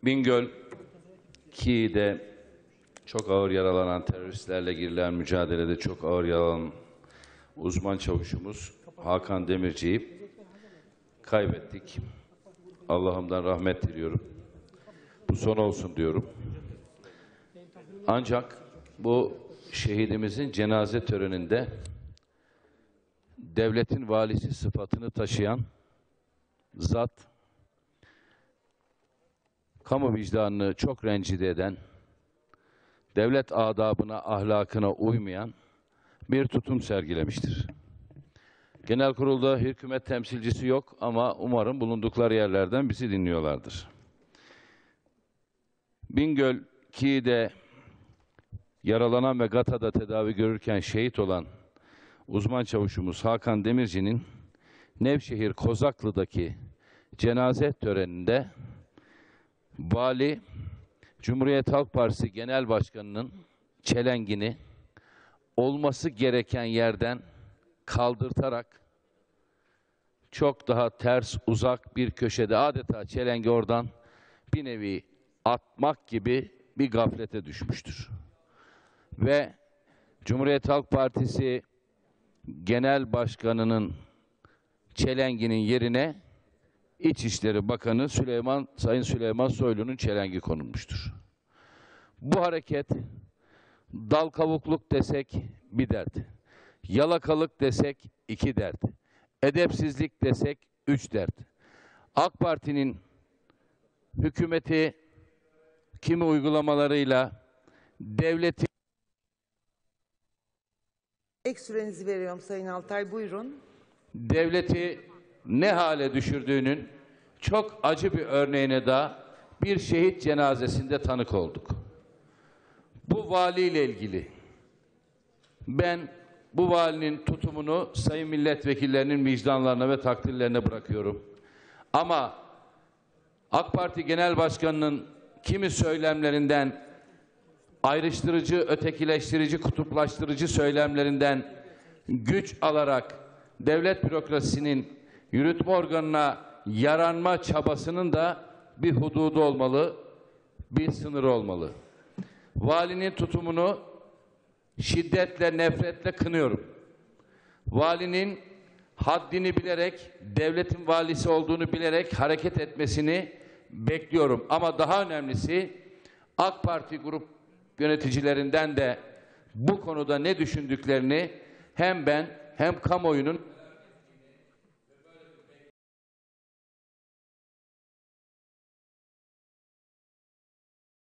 Bingöl Kii'de çok ağır yaralanan teröristlerle girilen mücadelede çok ağır yaralanan uzman çavuşumuz Hakan Demirci'yi kaybettik. Allah'ımdan rahmet diliyorum. Bu son olsun diyorum. Ancak bu şehidimizin cenaze töreninde devletin valisi sıfatını taşıyan zat, kamu vicdanını çok rencide eden, devlet adabına, ahlakına uymayan bir tutum sergilemiştir. Genel kurulda hükümet temsilcisi yok ama umarım bulundukları yerlerden bizi dinliyorlardır. Bingöl Kii'de yaralanan ve Gata'da tedavi görürken şehit olan uzman çavuşumuz Hakan Demirci'nin Nevşehir Kozaklı'daki cenaze töreninde vali, Cumhuriyet Halk Partisi Genel Başkanı'nın çelengini olması gereken yerden kaldırtarak çok daha ters, uzak bir köşede adeta çelengi oradan bir nevi atmak gibi bir gaflete düşmüştür. Ve Cumhuriyet Halk Partisi Genel Başkanı'nın çelenginin yerine İçişleri Bakanı Sayın Süleyman Soylu'nun çelengi konulmuştur. Bu hareket dal kavukluk desek bir dert, yalakalık desek iki dert, edepsizlik desek üç dert. AK Parti'nin hükümeti kimi uygulamalarıyla devleti... Ek sürenizi veriyorum Sayın Altay, buyurun. Devleti ne hale düşürdüğünün çok acı bir örneğine daha bir şehit cenazesinde tanık olduk. Bu valiyle ilgili ben bu valinin tutumunu sayın milletvekillerinin vicdanlarına ve takdirlerine bırakıyorum. Ama AK Parti Genel Başkanı'nın kimi söylemlerinden, ayrıştırıcı, ötekileştirici, kutuplaştırıcı söylemlerinden güç alarak devlet bürokrasisinin yürütme organına yaranma çabasının da bir hududu olmalı, bir sınırı olmalı. Valinin tutumunu şiddetle, nefretle kınıyorum. Valinin haddini bilerek, devletin valisi olduğunu bilerek hareket etmesini bekliyorum. Ama daha önemlisi AK Parti grup yöneticilerinden de bu konuda ne düşündüklerini hem ben hem kamuoyunun